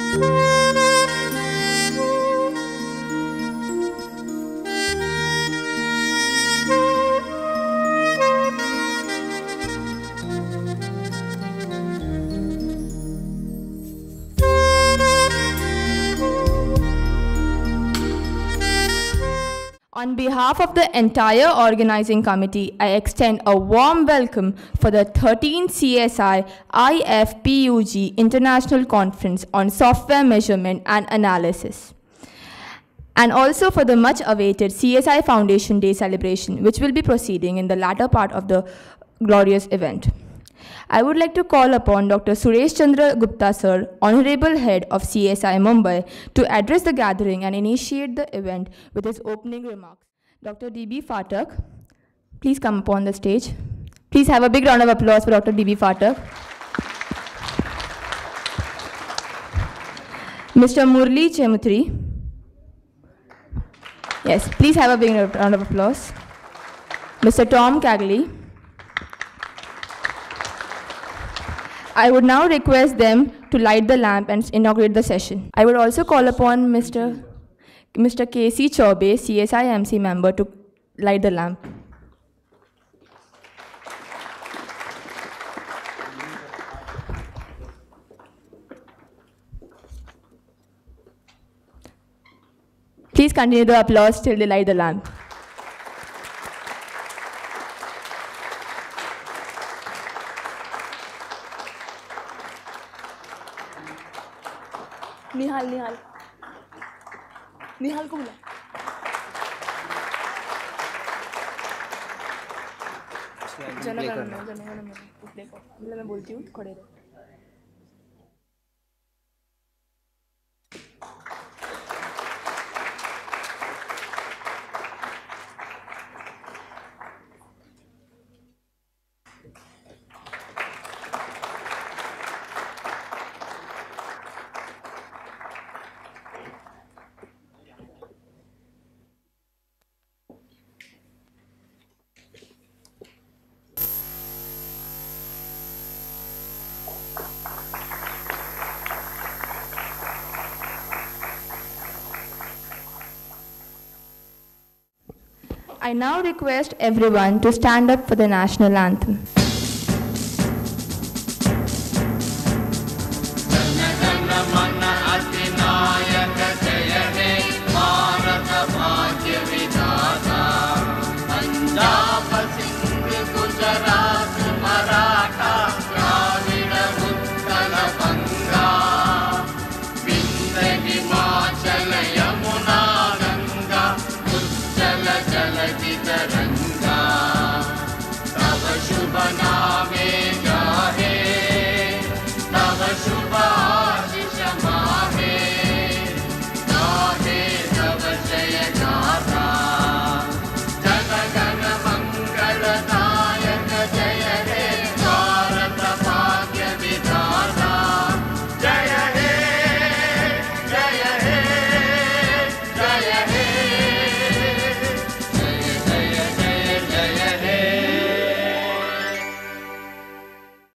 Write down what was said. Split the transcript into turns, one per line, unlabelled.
On behalf of the entire organizing committee, I extend a warm welcome for the 13th CSI IFPUG International Conference on Software Measurement and Analysis, and also for the much-awaited CSI Foundation Day celebration, which will be proceeding in the latter part of the glorious event. I would like to call upon Dr. Suresh Chandra Gupta sir, Honorable Head of CSI Mumbai, to address the gathering and initiate the event with his opening remarks. Dr. D.B. Phatak, please come upon the stage. Please have a big round of applause for Dr. D.B. Phatak. Mr. Murli Chemutri. Yes, please have a big round of applause. Mr. Tom Cagley. I would now request them to light the lamp and inaugurate the session. I would also call upon Mr. K.C. Chaube, CSI MC member, to light the lamp. Please continue the applause till they light the lamp. निहाल को बुला। जनगणना मैं बोलती हूँ, खड़े रहो। I now request everyone to stand up for the national anthem.